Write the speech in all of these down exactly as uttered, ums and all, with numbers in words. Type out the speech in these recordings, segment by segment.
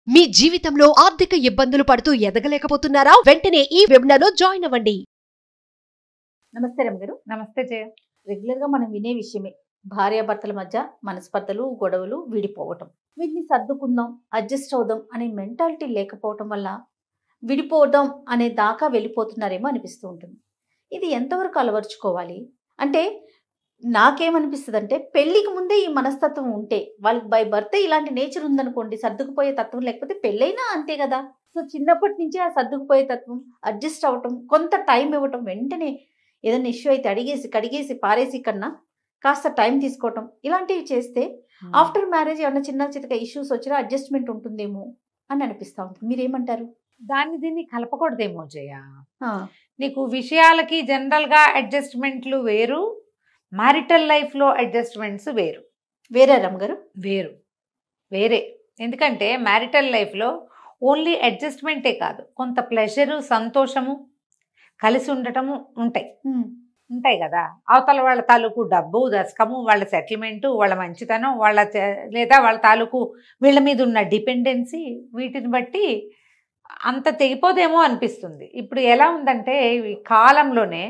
మీ జీవితంలో ఆర్థిక ఇబ్బందులు పడుతూ ఎదగలేకపోతున్నారా? వెంటనే ఈ వెబినార్ లో జాయిన్ అవ్వండి. నమస్తే రమ్య గారు. నమస్తే జయ. రెగ్యులర్ గా మనం వినే విషయమే భార్యాభర్తల మధ్య మనస్పర్ధలు, గొడవలు, విడిపోవటం. వీటిని సర్దుకుందాం, అడ్జస్ట్ అవుదాం అనే మెంటాలిటీ లేకపోవటం వల్ల విడిపోదాం అనే దాకా వెళ్ళిపోతున్నారేమో అనిపిస్తూ ఉంటుంది. ఇది ఎంతవరకు అలవర్చుకోవాలి? అంటే నాకేమనిపిస్తుంది అంటే, పెళ్లికి ముందే ఈ మనస్తత్వం ఉంటే, వాళ్ళకి బై బర్త్ ఇలాంటి నేచర్ ఉందనుకోండి, సర్దుకుపోయే తత్వం, లేకపోతే పెళ్ళైనా అంతే కదా. సో చిన్నప్పటి నుంచే ఆ సర్దుకుపోయే తత్వం, అడ్జస్ట్ అవ్వటం, కొంత టైం ఇవ్వటం, వెంటనే ఏదైనా ఇష్యూ అయితే అడిగేసి కడిగేసి పారేసి కన్నా కాస్త టైం తీసుకోవటం, ఇలాంటివి చేస్తే ఆఫ్టర్ మ్యారేజ్ ఏమన్నా చిన్న చిన్న ఇష్యూస్ వచ్చినా అడ్జస్ట్మెంట్ ఉంటుందేమో అని అనిపిస్తూ ఉంటుంది. మీరేమంటారు? దాన్ని దీన్ని కలపకూడదేమో జయ. నీకు విషయాలకి జనరల్గా అడ్జస్ట్మెంట్లు వేరు, మ్యారిటల్ లైఫ్లో అడ్జస్ట్మెంట్స్ వేరు. వేరే రమ్ గారు వేరు వేరే ఎందుకంటే మ్యారిటల్ లైఫ్లో ఓన్లీ అడ్జస్ట్మెంటే కాదు, కొంత ప్లెజరు, సంతోషము, కలిసి ఉండటము ఉంటాయి ఉంటాయి కదా. అవతల వాళ్ళ తాలూకు డబ్బు, దశకము, వాళ్ళ సెటిల్మెంటు, వాళ్ళ మంచితనం, వాళ్ళ లేదా వాళ్ళ తాలూకు వీళ్ళ మీద ఉన్న డిపెండెన్సీ, వీటిని బట్టి అంత తెగిపోదేమో అనిపిస్తుంది. ఇప్పుడు ఎలా ఉందంటే ఈ కాలంలోనే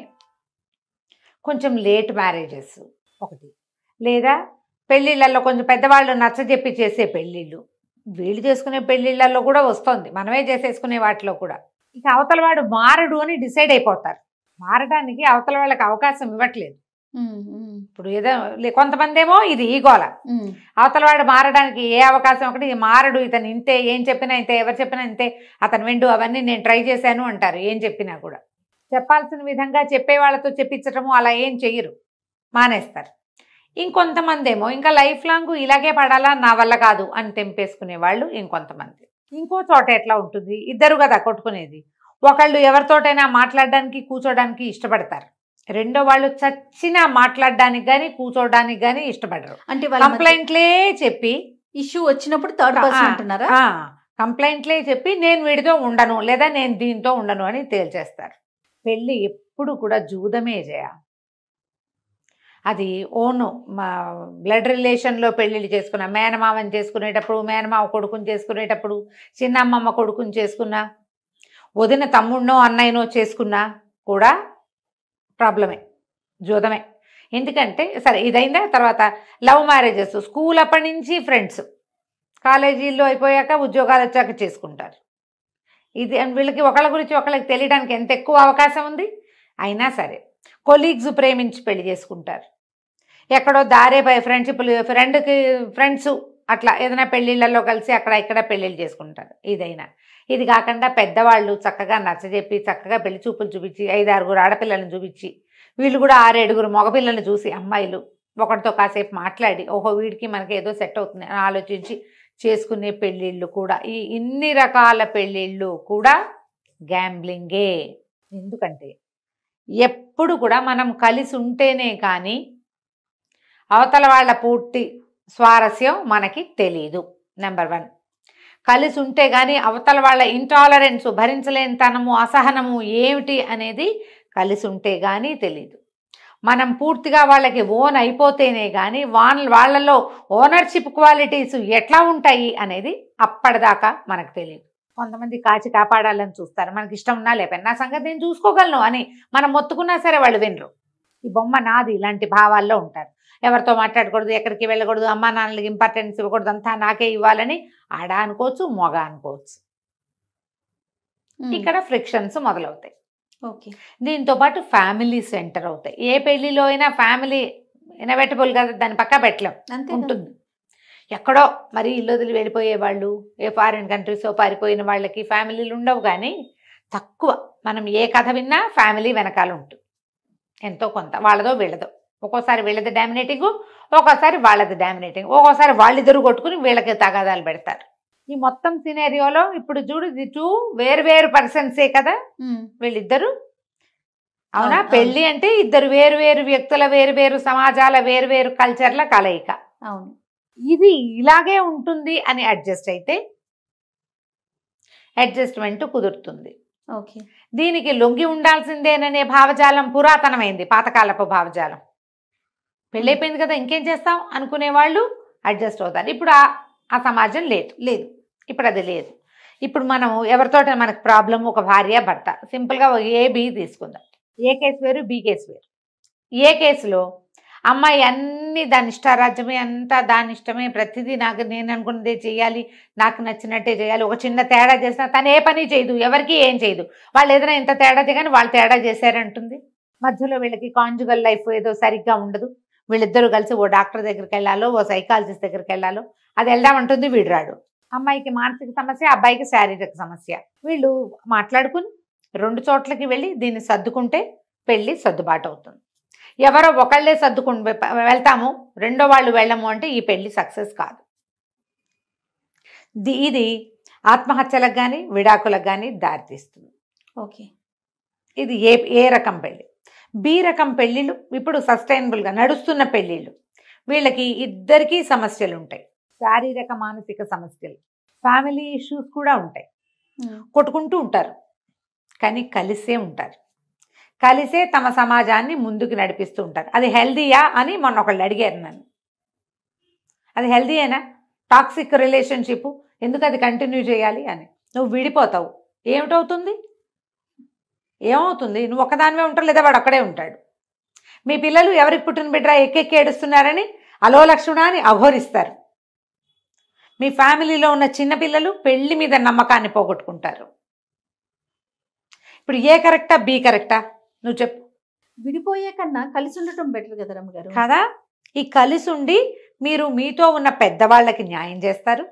కొంచెం లేట్ మ్యారేజెస్ ఒకటి, లేదా పెళ్ళిళ్ళల్లో కొంచెం పెద్దవాళ్ళు నచ్చజెప్పి చేసే పెళ్ళిళ్ళు, వీళ్ళు చేసుకునే పెళ్ళిళ్ళల్లో కూడా వస్తుంది, మనమే చేసేసుకునే వాటిలో కూడా. ఇక అవతల వాడు మారడు అని డిసైడ్ అయిపోతారు. మారడానికి అవతల వాళ్ళకి అవకాశం ఇవ్వట్లేదు. ఇప్పుడు ఏదో కొంతమంది ఏమో ఇది ఈగోల, అవతల వాడు మారడానికి ఏ అవకాశం, ఒకటి మారడు, ఇతను ఇంతే, ఏం చెప్పినా ఇంతే, ఎవరు చెప్పినా ఇంతే, అతను వెండు, అవన్నీ నేను ట్రై చేశాను అంటారు. ఏం చెప్పినా కూడా చెప్పాల్సిన విధంగా చెప్పే వాళ్ళతో చెప్పించటము అలా ఏం చెయ్యరు, మానేస్తారు. ఇంకొంతమంది ఏమో ఇంకా లైఫ్ లాంగ్ ఇలాగే పడాలా, నా వల్ల కాదు అని తెంపేసుకునే వాళ్ళు ఇంకొంతమంది. ఇంకో చోట ఎట్లా ఉంటుంది, ఇద్దరు కదా కొట్టుకునేది, ఒకళ్ళు ఎవరితోటైనా మాట్లాడడానికి కూర్చోడానికి ఇష్టపడతారు, రెండో వాళ్ళు చచ్చినా మాట్లాడడానికి కానీ కూర్చోడానికి కానీ ఇష్టపడరు. అంటే కంప్లైంట్లే చెప్పి ఇష్యూ వచ్చినప్పుడు థర్డ్ పర్సన్ అంటున్నారా? కంప్లైంట్లే చెప్పి నేను వీడితో ఉండను, లేదా నేను దీంతో ఉండను అని తేల్చేస్తారు. పెళ్ళి ఎప్పుడు కూడా జూదమే చేయ. అది ఓను మా బ్లడ్ రిలేషన్లో పెళ్ళిళ్ళు చేసుకున్నా, మేనమామని చేసుకునేటప్పుడు, మేనమామ కొడుకుని చేసుకునేటప్పుడు, చిన్నమ్మమ్మ కొడుకుని చేసుకున్నా, వదిన తమ్ముడినో అన్నయ్యనో చేసుకున్నా కూడా ప్రాబ్లమే, జూదమే. ఎందుకంటే సరే ఇదైందా, తర్వాత లవ్ మ్యారేజెస్, స్కూల్ అప్పటి నుంచి ఫ్రెండ్స్, కాలేజీల్లో అయిపోయాక ఉద్యోగాలు వచ్చాక చేసుకుంటారు. ఇది వీళ్ళకి ఒకళ్ళ గురించి ఒకళ్ళకి తెలియడానికి ఎంత ఎక్కువ అవకాశం ఉంది. అయినా సరే కొలీగ్స్ ప్రేమించి పెళ్లి చేసుకుంటారు, ఎక్కడో దారే పై ఫ్రెండ్షిప్లు, ఫ్రెండ్కి ఫ్రెండ్స్ అట్లా ఏదైనా పెళ్ళిళ్ళల్లో కలిసి అక్కడ ఇక్కడ పెళ్ళిళ్ళు చేసుకుంటారు. ఇదైనా ఇది కాకుండా పెద్దవాళ్ళు చక్కగా నచ్చజెప్పి చక్కగా పెళ్లి చూపులు చూపించి, ఐదారుగురు ఆడపిల్లలను చూపించి, వీళ్ళు కూడా ఆరేడుగురు మగపిల్లలను చూసి, అమ్మాయిలు ఒకటితో కాసేపు మాట్లాడి, ఓహో వీడికి మనకి ఏదో సెట్ అవుతుంది అని ఆలోచించి చేసుకునే పెళ్ళిళ్ళు కూడా, ఈ ఇన్ని రకాల పెళ్ళిళ్ళు కూడా గ్యాంబ్లింగే. ఎందుకంటే ఎప్పుడు కూడా మనం కలిసి ఉంటేనే కానీ అవతల వాళ్ళ పూర్తి స్వారస్యం మనకి తెలీదు. నెంబర్ వన్, కలిసి ఉంటే కానీ అవతల వాళ్ళ ఇంటాలరెన్స్, భరించలేని తనము, అసహనము ఏమిటి అనేది కలిసి ఉంటే కానీ తెలీదు. మనం పూర్తిగా వాళ్ళకి ఓన్ అయిపోతేనే కానీ వాళ్ళ వాళ్ళలో ఓనర్షిప్ క్వాలిటీస్ ఎట్లా ఉంటాయి అనేది అప్పటిదాకా మనకు తెలియదు. కొంతమంది కాచి కాపాడాలని చూస్తారు, మనకి ఇష్టం ఉన్నా లేకపోయినా నా సంగతి నేను చూసుకోగలను అని మనం మొత్తుకున్నా సరే వాళ్ళు వినరు. ఈ బొమ్మ నాది ఇలాంటి భావాల్లో ఉంటారు. ఎవరితో మాట్లాడకూడదు, ఎక్కడికి వెళ్ళకూడదు, అమ్మా నాన్నలకి ఇంపార్టెన్స్ ఇవ్వకూడదు, అంతా నాకే ఇవ్వాలని ఆడ అనుకోవచ్చు, మొగ అనుకోవచ్చు. ఇక్కడ ఫ్రిక్షన్స్ మొదలవుతాయి. ఓకే, దీంతో పాటు ఫ్యామిలీ సెంటర్ అవుతాయి. ఏ పెళ్లిలో అయినా ఫ్యామిలీ ఇన్ఎవిటబుల్ కదా, దాని పక్కా పెట్టలేం, ఉంటుంది. ఎక్కడో మరి ఇల్లు వదిలి వెళ్ళిపోయే వాళ్ళు, ఏ ఫారిన్ కంట్రీస్లో పారిపోయిన వాళ్ళకి ఫ్యామిలీలు ఉండవు. కానీ తక్కువ మనం ఏ కథ విన్నా ఫ్యామిలీ వెనకాల ఉంటుంది ఎంతో కొంత, వాళ్ళదో వీళ్ళదో. ఒక్కోసారి వీళ్ళది డామినేటింగ్, ఒక్కోసారి వాళ్ళది డామినేటింగ్, ఒక్కోసారి వాళ్ళిద్దరు కొట్టుకుని వీళ్ళకి తగాదాలు పెడతారు. ఈ మొత్తం సినేరియోలో ఇప్పుడు చూడు, ఇది టూ వేరు వేరు పర్సన్సే కదా వీళ్ళిద్దరు, అవునా? పెళ్ళి అంటే ఇద్దరు వేరు వేరు వ్యక్తుల, వేరు వేరు సమాజాల, వేరు వేరు కల్చర్ల కలయిక. అవును, ఇది ఇలాగే ఉంటుంది అని అడ్జస్ట్ అయితే అడ్జస్ట్మెంట్ కుదురుతుంది. ఓకే, దీనికి లొంగి ఉండాల్సిందేననే భావజాలం పురాతనమైంది, పాతకాలపు భావజాలం. పెళ్ళైపోయింది కదా ఇంకేం చేస్తాం అనుకునే వాళ్ళు అడ్జస్ట్ అవుతారు. ఇప్పుడు ఆ సమాజం లేదు లేదు ఇప్పుడు అది లేదు. ఇప్పుడు మనం ఎవరితో మనకు ప్రాబ్లం, ఒక భార్య భర్త, సింపుల్గా ఏ బి తీసుకుందాం. ఏ కేసు వేరు, బి కేసు వేరు. ఏ కేసులో అమ్మాయి అన్ని దాని ఇష్టారాజ్యమే, అంతా దాని ఇష్టమే, ప్రతిదీ నాకు నేను అనుకున్నదే చేయాలి, నాకు నచ్చినట్టే చేయాలి. ఒక చిన్న తేడా చేసినా తను ఏ పని చేయదు, ఎవరికి ఏం చేయదు. వాళ్ళు ఏదైనా ఇంత తేడా చేయగానే వాళ్ళు తేడా చేశారంటుంది. మధ్యలో వీళ్ళకి కాంజుగల్ లైఫ్ ఏదో సరిగ్గా ఉండదు. వీళ్ళిద్దరూ కలిసి ఓ డాక్టర్ దగ్గరికి వెళ్ళాలో, ఓ సైకాలజిస్ట్ దగ్గరికి వెళ్ళాలో, అది వెళ్దామంటుంది, వీడు రాడు. అమ్మాయికి మానసిక సమస్య, అబ్బాయికి శారీరక సమస్య. వీళ్ళు మాట్లాడుకుని రెండు చోట్లకి వెళ్ళి దీన్ని సర్దుకుంటే పెళ్ళి సర్దుబాటు అవుతుంది. ఎవరో ఒకళ్ళే సర్దుకు వెళ్తాము, రెండో వాళ్ళు వెళ్ళము అంటే ఈ పెళ్ళి సక్సెస్ కాదు. ఇది ఆత్మహత్యలకు కానీ విడాకులకు కానీ దారితీస్తుంది. ఓకే, ఇది ఏ ఏ రకం పెళ్ళి. బి రకం పెళ్ళిళ్ళు ఇప్పుడు సస్టైనబుల్గా నడుస్తున్న పెళ్ళిళ్ళు. వీళ్ళకి ఇద్దరికీ సమస్యలు ఉంటాయి, శారీరక మానసిక సమస్యలు, ఫ్యామిలీ ఇష్యూస్ కూడా ఉంటాయి. కొట్టుకుంటూ ఉంటారు కానీ కలిసే ఉంటారు, కలిసే తమ సమాజాన్ని ముందుకు నడిపిస్తూ ఉంటారు. అది హెల్దీయా అని మొన్న ఒకళ్ళు అడిగారు నన్ను. అది హెల్దీయేనా? టాక్సిక్ రిలేషన్షిప్ ఎందుకు అది కంటిన్యూ చేయాలి అని. నువ్వు విడిపోతావు, ఏమిటవుతుంది? ఏమవుతుంది? నువ్వు ఒకదానివే ఉంటావు, లేదా వాడు అక్కడే ఉంటాడు. మీ పిల్లలు ఎవరికి పుట్టిన బిడ్డ ఎక్కెక్కి ఏడుస్తున్నారని అలో లక్ష్మణ అని అఘోరిస్తారు. మీ ఫ్యామిలీలో ఉన్న చిన్నపిల్లలు పెళ్లి మీద నమ్మకాన్ని పోగొట్టుకుంటారు. ఇప్పుడు ఏ కరెక్టా, బి కరెక్టా? నువ్వు చెప్పు. విడిపోయే కన్నా కలిసి ఉండటం బెటర్ కదా రమ్మగారు. కదా, ఈ కలిసి ఉండి మీరు మీతో ఉన్న పెద్దవాళ్ళకి న్యాయం చేస్తారు,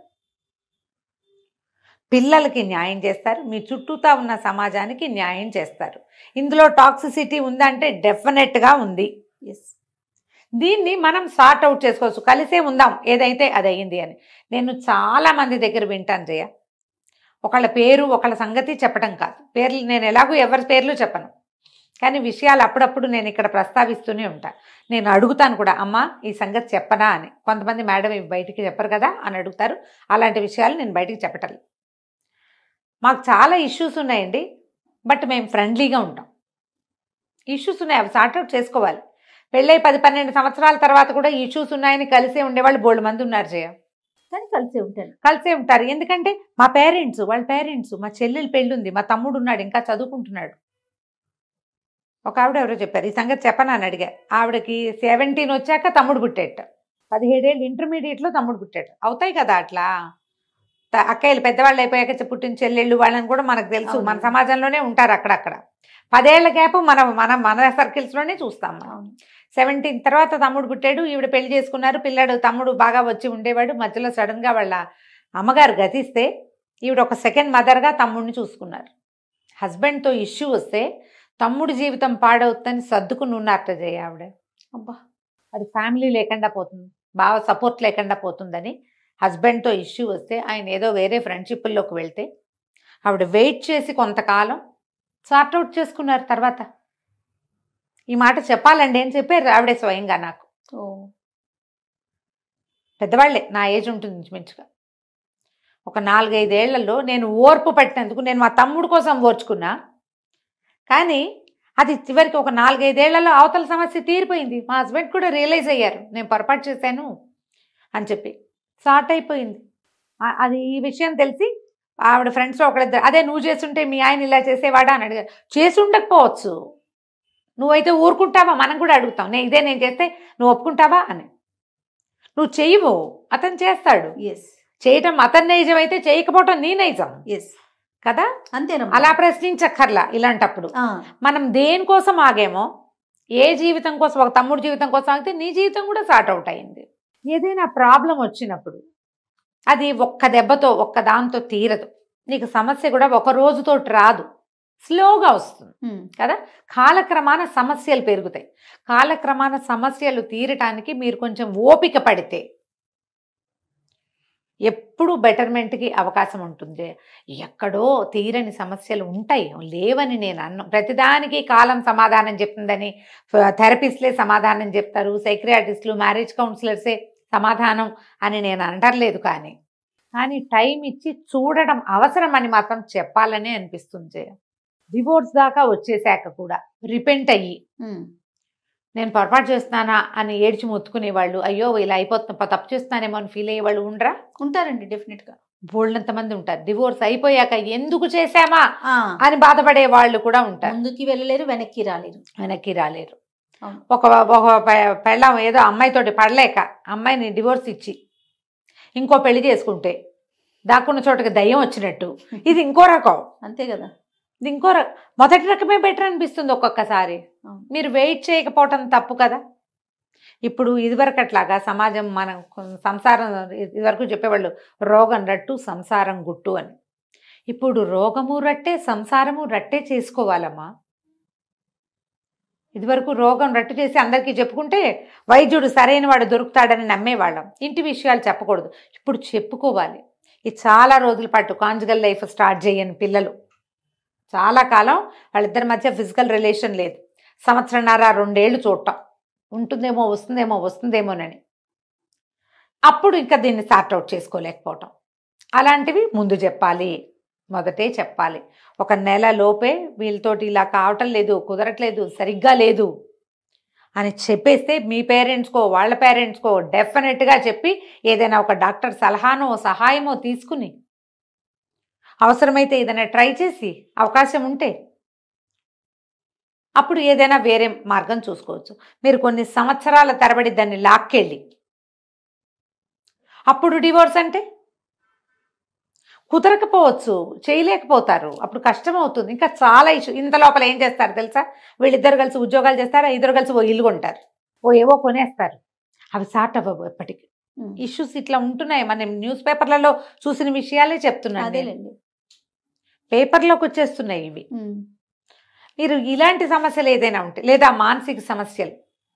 పిల్లలకి న్యాయం చేస్తారు, మీ చుట్టూతా ఉన్న సమాజానికి న్యాయం చేస్తారు. ఇందులో టాక్సిసిటీ ఉందంటే డెఫినెట్గా ఉంది. ఎస్, దీన్ని మనం సార్ట్ అవుట్ చేసుకోవచ్చు. కలిసే ఉందాం, ఏదైతే అది అయ్యింది అని. నేను చాలా మంది దగ్గర వింటాను జయ, ఒకళ్ళ పేరు ఒకళ్ళ సంగతి చెప్పడం కాదు, పేర్లు నేను ఎలాగూ ఎవరి పేర్లు చెప్పను, కానీ విషయాలు అప్పుడప్పుడు నేను ఇక్కడ ప్రస్తావిస్తూనే ఉంటా. నేను అడుగుతాను కూడా, అమ్మ ఈ సంగతి చెప్పనా అని. కొంతమంది మేడం ఇవి బయటికి చెప్పరు కదా అని అడుగుతారు. అలాంటి విషయాలు నేను బయటికి చెప్పటం. మాకు చాలా ఇష్యూస్ ఉన్నాయండి, బట్ మేము ఫ్రెండ్లీగా ఉంటాం. ఇష్యూస్ ఉన్నాయి, అవి సార్ట్అవుట్ చేసుకోవాలి. పెళ్ళై పది పన్నెండు సంవత్సరాల తర్వాత కూడా ఇష్యూస్ ఉన్నాయని కలిసే ఉండేవాళ్ళు బోల్డ్ మంది ఉన్నారు జయ. కానీ కలిసే ఉంటారు, కలిసే ఉంటారు. ఎందుకంటే మా పేరెంట్స్, వాళ్ళ పేరెంట్స్, మా చెల్లెలు పెళ్ళి ఉంది, మా తమ్ముడు ఉన్నాడు ఇంకా చదువుకుంటున్నాడు. ఒక ఆవిడ ఎవరో చెప్పారు, ఈ సంగతి చెప్పనా అని అడిగా. ఆవిడకి సెవెంటీన్ వచ్చాక తమ్ముడు పుట్టేట, పదిహేడేళ్ళు ఇంటర్మీడియట్లో తమ్ముడు పుట్టాడు. అవుతాయి కదా అట్లా. అక్కయ్యలు పెద్దవాళ్ళు అయిపోయాక పుట్టిన చెల్లెళ్ళు వాళ్ళని కూడా మనకు తెలుసు, మన సమాజంలోనే ఉంటారు అక్కడక్కడ. పదేళ్ల గ్యాప్ మనం మన మన సర్కిల్స్లోనే చూస్తాం మనం. సెవెంటీన్ తర్వాత తమ్ముడు పుట్టాడు, ఈవిడ పెళ్లి చేసుకున్నారు, పిల్లాడు తమ్ముడు బాగా వచ్చి ఉండేవాడు. మధ్యలో సడన్గా వాళ్ళ అమ్మగారు గతిస్తే ఈవిడ ఒక సెకండ్ మదర్గా తమ్ముడిని చూసుకున్నారు. హస్బెండ్తో ఇష్యూ వస్తే తమ్ముడి జీవితం పాడవుతుందని సర్దుకుని ఉన్నారట జయ ఆవిడ. అబ్బా, అది ఫ్యామిలీ లేకుండా పోతుంది, బాగా సపోర్ట్ లేకుండా పోతుందని హస్బెండ్తో ఇష్యూ వస్తే ఆయన ఏదో వేరే ఫ్రెండ్షిప్ల్లోకి వెళ్తే ఆవిడ వెయిట్ చేసి కొంతకాలం సార్ట్అవుట్ చేసుకున్నారు. తర్వాత ఈ మాట చెప్పాలండి అని చెప్పారు ఆవిడే స్వయంగా నాకు. ఓ, పెద్దవాళ్లే, నా ఏజ్ ఉంటుంది ఇంచుమించుగా. ఒక నాలుగైదేళ్లలో నేను ఓర్పు పట్టినందుకు నేను మా తమ్ముడు కోసం ఓర్చుకున్నా, కానీ అది చివరికి ఒక నాలుగైదేళ్లలో అవతల సమస్య తీరిపోయింది. మా హస్బెండ్ కూడా రియలైజ్ అయ్యారు నేను పొరపాటు చేశాను అని చెప్పి, సార్ట్ అయిపోయింది. అది ఈ విషయం తెలిసి ఆవిడ ఫ్రెండ్స్లో ఒకళ్ళిద్దరు, అదే నువ్వు చేస్తుంటే మీ ఆయన ఇలా చేసేవాడా అని అడిగారు. చేసి ఉండకపోవచ్చు, నువ్వైతే ఊరుకుంటావా? మనం కూడా అడుగుతాం, నేను ఇదే నేను చేస్తే నువ్వు ఒప్పుకుంటావా అని. నువ్వు చెయ్యవు, అతను చేస్తాడు. ఎస్, చేయటం అతని నైజం అయితే చేయకపోవటం నీ నైజం. ఎస్ కదా, అంతేనా? అలా ప్రశ్నించక్కర్లా. ఇలాంటప్పుడు మనం దేనికోసం ఆగేమో, ఏ జీవితం కోసం, ఒక తమ్ముడు జీవితం కోసం ఆగితే నీ జీవితం కూడా సార్ట్ అవుట్ అయింది. ఏదైనా ప్రాబ్లం వచ్చినప్పుడు అది ఒక్క దెబ్బతో ఒక్క దాంతో తీరదు. నీకు సమస్య కూడా ఒక రోజుతో రాదు, స్లోగా వస్తుంది కదా. కాలక్రమాన సమస్యలు పెరుగుతాయి. కాలక్రమాన సమస్యలు తీరటానికి మీరు కొంచెం ఓపిక పడితే ఎప్పుడు బెటర్మెంట్కి అవకాశం ఉంటుంది. ఎక్కడో తీరని సమస్యలు ఉంటాయి, లేవని నేను అన్ను. ప్రతిదానికి కాలం సమాధానం చెప్తుందని థెరపిస్ట్లే సమాధానం చెప్తారు, సైక్రియాటిస్టులు, మ్యారేజ్ కౌన్సిలర్సే సమాధానం అని నేను అంటర్లేదు. కానీ కానీ టైం ఇచ్చి చూడడం అవసరం అని మాత్రం చెప్పాలనే అనిపిస్తుంది. డివోర్స్ దాకా వచ్చేసాక కూడా రిపెంట్ అయ్యి నేను పొరపాటు చేస్తున్నానా అని ఏడ్చి మొత్తుకునేవాళ్ళు, అయ్యో ఇలా అయిపోతున్నా తప్పు చేస్తున్నానేమో అని ఫీల్ అయ్యేవాళ్ళు ఉండరా? ఉంటారండి, డెఫినెట్గా. బోల్డంత మంది ఉంటారు. డివోర్స్ అయిపోయాక ఎందుకు చేశామా ఆ, అని బాధపడే వాళ్ళు కూడా ఉంటారు. ముందుకి వెళ్ళలేరు, వెనక్కి రాలేరు. వెనక్కి రాలేరు. అవును. ఒక ఒక పె- పెళ్ళాం ఏదో అమ్మాయితోటి పడలేక అమ్మాయిని డివోర్స్ ఇచ్చి ఇంకో పెళ్లి చేసుకుంటే దాక్కున్న చోటకి దయ్యం వచ్చినట్టు ఇది ఇంకో రకం. అంతే కదా. ఇది ఇంకో రకం. మొదటి రకమే బెటర్ అనిపిస్తుంది ఒక్కొక్కసారి. అవును. మీరు వెయిట్ చేయకపోవటం తప్పు కదా. ఇప్పుడు ఇదివరకట్లాగా సమాజం మనం కొం- సంసారం ఇదివరకు చెప్పేవాళ్ళు రోగం రట్టు సంసారం గుట్టు అని. ఇప్పుడు రోగము రట్టే సంసారము రట్టే చేసుకోవాలమ్మా. ఇదివరకు రోగం రట్టు చేసి అందరికీ చెప్పుకుంటే వైద్యుడు సరైన వాడు దొరుకుతాడని నమ్మేవాళ్ళం. ఇంటి విషయాలు చెప్పకూడదు. ఇప్పుడు చెప్పుకోవాలి. ఇది చాలా రోజుల పాటు కాంజుగల్ లైఫ్ స్టార్ట్ చేయని పిల్లలు చాలా కాలం వాళ్ళిద్దరి మధ్య ఫిజికల్ రిలేషన్ లేదు. సంవత్సరంన్నర రెండేళ్లు చూడటం ఉంటుందేమో వస్తుందేమో వస్తుందేమోనని అప్పుడు ఇంకా దీన్ని సార్ట్అవుట్ చేసుకోలేకపోవటం. అలాంటివి ముందు చెప్పాలి, మొదటే చెప్పాలి. ఒక నెల లోపే వీళ్ళతోటి ఇలా కావటం లేదు, కుదరట్లేదు, సరిగ్గా లేదు అని చెప్పేస్తే మీ పేరెంట్స్కో వాళ్ళ పేరెంట్స్కో డెఫినెట్గా చెప్పి ఏదైనా ఒక డాక్టర్ సలహానో సహాయమో తీసుకుని అవసరమైతే ఏదైనా ట్రై చేసి అవకాశం ఉంటే అప్పుడు ఏదైనా వేరే మార్గం చూసుకోవచ్చు. మీరు కొన్ని సంవత్సరాల తరబడి దాన్ని లాక్కెళ్ళి అప్పుడు డివోర్స్ అంటే కుదరకపోవచ్చు, చేయలేకపోతారు, అప్పుడు కష్టం అవుతుంది. ఇంకా చాలా ఇష్యూ. ఇంత లోపల ఏం చేస్తారు తెలుసా? వీళ్ళిద్దరు కలిసి ఉద్యోగాలు చేస్తారు, ఇద్దరు కలిసి ఓ ఇల్లు కొంటారు, ఓ ఏవో కొనేస్తారు. అవి సార్ట్ అవ్వవు ఎప్పటికీ. ఉమ్. ఇష్యూస్ ఇట్లా ఉంటున్నాయి. మనం న్యూస్ పేపర్లలో చూసిన విషయాలే చెప్తున్నాను. నేను. అదేలేండి. పేపర్లోకి వచ్చేస్తున్నాయి ఇవి. ఉమ్. మీరు ఇలాంటి సమస్యలు ఏదైనా ఉంటే లేదా మానసిక సమస్యలు,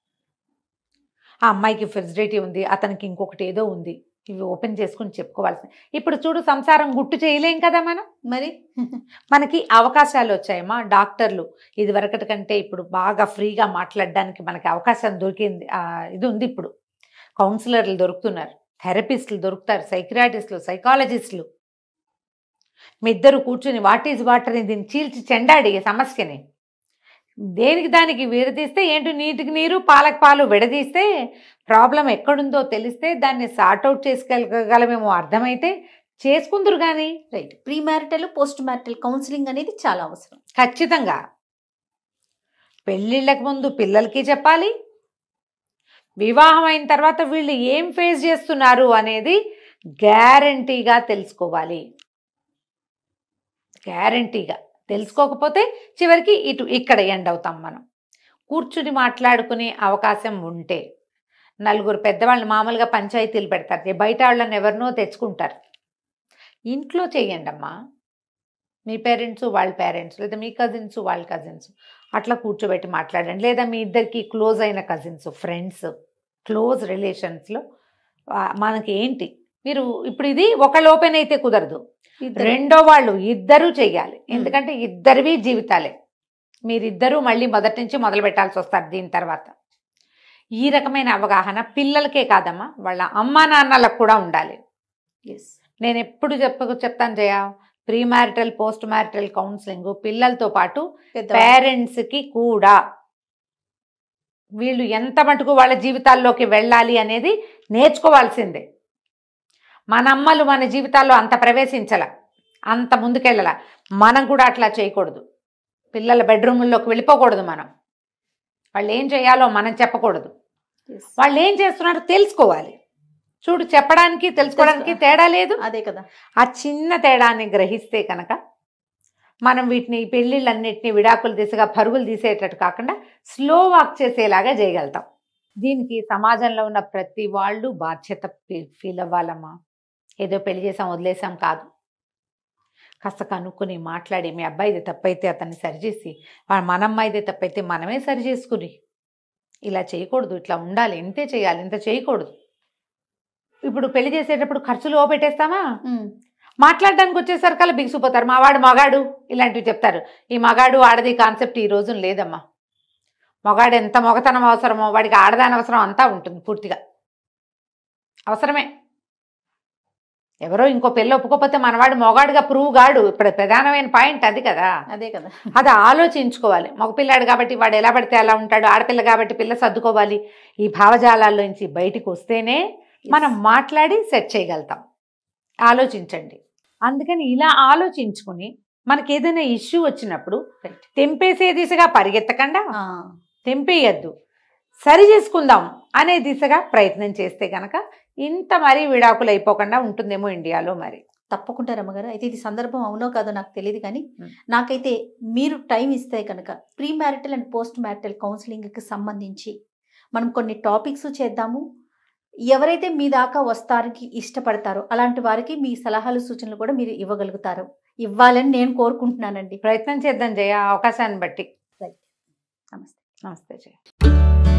ఆ అమ్మాయికి ఫెసిలిటీ ఉంది, అతనికి ఇంకొకటి ఏదో ఉంది, ఇవి ఓపెన్ చేసుకుని చెప్పుకోవాల్సింది. ఇప్పుడు చూడు, సంసారం గుట్టు చేయలేం కదా మనం. మరి మనకి అవకాశాలు వచ్చాయమ్మా. డాక్టర్లు ఇది వరకటి కంటే ఇప్పుడు బాగా ఫ్రీగా మాట్లాడడానికి మనకి అవకాశం దొరికింది. ఆ, ఇది ఉంది. ఇప్పుడు కౌన్సిలర్లు దొరుకుతున్నారు, థెరపిస్టులు దొరుకుతారు, సైకియాట్రిస్టులు, సైకాలజిస్టులు. మీ ఇద్దరు కూర్చుని వాట్ ఈజ్ వాటర్ అని దీన్ని చీల్చి చెండాడి సమస్యని దేనికి దానికి విడదీస్తే ఏంటి, నీటికి నీరు పాలకు పాలు విడదీస్తే ప్రాబ్లం ఎక్కడుందో తెలిస్తే దాన్ని సార్ట్అవుట్ చేసుకెళ్ళగలమేమో అర్థమైతే చేసుకుందరు. కానీ right, pre marital post marital counselling అనేది చాలా అవసరం. ఖచ్చితంగా పెళ్ళిళ్ళకి ముందు పిల్లలకి చెప్పాలి, వివాహం అయిన తర్వాత వీళ్ళు ఏం ఫేస్ చేస్తున్నారు అనేది గ్యారంటీగా తెలుసుకోవాలి. గ్యారంటీగా తెలుసుకోకపోతే చివరికి ఇటు ఇక్కడ ఎండ్ అవుతాం మనం. కూర్చుని మాట్లాడుకునే అవకాశం ఉంటే నలుగురు పెద్దవాళ్ళని మామూలుగా పంచాయతీలు పెడతారు, బయట వాళ్ళని ఎవరినో తెచ్చుకుంటారు. ఇంట్లో చేయండి అమ్మా. మీ పేరెంట్స్ వాళ్ళ పేరెంట్స్, లేదా మీ కజిన్స్ వాళ్ళ కజిన్స్ అట్లా కూర్చోబెట్టి మాట్లాడండి. లేదా మీ ఇద్దరికి క్లోజ్ అయిన కజిన్స్, ఫ్రెండ్స్, క్లోజ్ రిలేషన్స్లో మనకి ఏంటి, మీరు ఇప్పుడు ఇది ఒకళ్ళు ఓపెన్ అయితే కుదరదు, రెండో వాళ్ళు ఇద్దరూ చెయ్యాలి. ఎందుకంటే ఇద్దరివి జీవితాలే. మీరిద్దరూ మళ్ళీ మొదటి నుంచి మొదలు పెట్టాల్సి వస్తారు దీని తర్వాత. ఈ రకమైన అవగాహన పిల్లలకే కాదమ్మా, వాళ్ళ అమ్మా నాన్నలకు కూడా ఉండాలి. ఎస్, నేను ఎప్పుడు చెప్ప చెప్తాను Jaya, pre marital post marital counselling పిల్లలతో పాటు పేరెంట్స్కి కూడా వీళ్ళు ఎంత మటుకు వాళ్ళ జీవితాల్లోకి వెళ్ళాలి అనేది నేర్చుకోవాల్సిందే. మన అమ్మలు మన జీవితాల్లో అంత ప్రవేశించాల, అంత ముందుకెళ్ళాల. మనం కూడా అట్లా చేయకూడదు. పిల్లల బెడ్రూముల్లోకి వెళ్ళిపోకూడదు. మనం వాళ్ళు ఏం చేయాలో మనం చెప్పకూడదు. వాళ్ళు ఏం చేస్తున్నారో తెలుసుకోవాలి. చూడు, చెప్పడానికి తెలుసుకోవడానికి తేడా లేదు. అదే కదా. ఆ చిన్న తేడాన్ని గ్రహిస్తే కనుక మనం వీటిని పెళ్ళిళ్ళన్నింటినీ విడాకులు దిశగా పరుగులు తీసేటట్టు కాకుండా స్లో వాక్ చేసేలాగా చేయగలుగుతాం. దీనికి సమాజంలో ఉన్న ప్రతి వాళ్ళు బాధ్యత ఫీల్ అవ్వాలమ్మా. ఏదో పెళ్లి చేసాం వదిలేసాం కాదు. కాస్త కనుక్కొని మాట్లాడి, మీ అబ్బాయిది తప్పైతే అతన్ని సరిచేసి, మన అమ్మాయిది తప్పైతే మనమే సరి చేసుకుని, ఇలా చేయకూడదు, ఇట్లా ఉండాలి, ఇంతే చేయాలి, ఇంత చేయకూడదు. ఇప్పుడు పెళ్లి చేసేటప్పుడు ఖర్చులు ఓ పెట్టేస్తామా, మాట్లాడడానికి వచ్చేసరికల్లా బిగిసిపోతారు. మా వాడు మగాడు ఇలాంటివి చెప్తారు. ఈ మగాడు ఆడది కాన్సెప్ట్ ఈ రోజున లేదమ్మా. మగాడు ఎంత మొగతనం అవసరమో వాడికి ఆడదాని అవసరం అంతా ఉంటుంది. పూర్తిగా అవసరమే. ఎవరో ఇంకో పెళ్ళి ఒప్పుకోకపోతే మనవాడు మొగాడుగా ప్రూవ్ గాడు. ఇప్పుడు ప్రధానమైన పాయింట్ అది కదా. అదే కదా. అది ఆలోచించుకోవాలి. మగపిల్లాడు కాబట్టి వాడు ఎలా పడితే అలా ఉంటాడు, ఆడపిల్ల కాబట్టి పిల్ల సర్దుకోవాలి. ఈ భావజాలాల్లోంచి బయటికి వస్తేనే మనం మాట్లాడి సెట్ చేయగలుగుతాం. ఆలోచించండి. అందుకని ఇలా ఆలోచించుకుని మనకి ఏదైనా ఇష్యూ వచ్చినప్పుడు Right. తెంపేసే దిశగా పరిగెత్తకుండా ఆ, తెంపేయద్దు, సరి చేసుకుందాం అనే దిశగా ప్రయత్నం చేస్తే కనుక ఇంత మరీ విడాకులు అయిపోకుండా ఉంటుందేమో ఇండియాలో. మరి తప్పకుండా రమ్మగారు. అయితే ఇది సందర్భం అవునో కాదో నాకు తెలియదు, కానీ Hmm. నాకైతే మీరు టైం ఇస్తే కనుక pre marital and post marital కౌన్సిలింగ్కి సంబంధించి మనం కొన్ని టాపిక్స్ చేద్దాము. ఎవరైతే మీ దాకా వస్తానికి ఇష్టపడతారో అలాంటి వారికి మీ సలహాలు సూచనలు కూడా మీరు ఇవ్వగలుగుతారు, ఇవ్వాలని నేను కోరుకుంటున్నానండి. ప్రయత్నం చేద్దాం జయ, అవకాశాన్ని బట్టి. నమస్తే. నమస్తే జయ.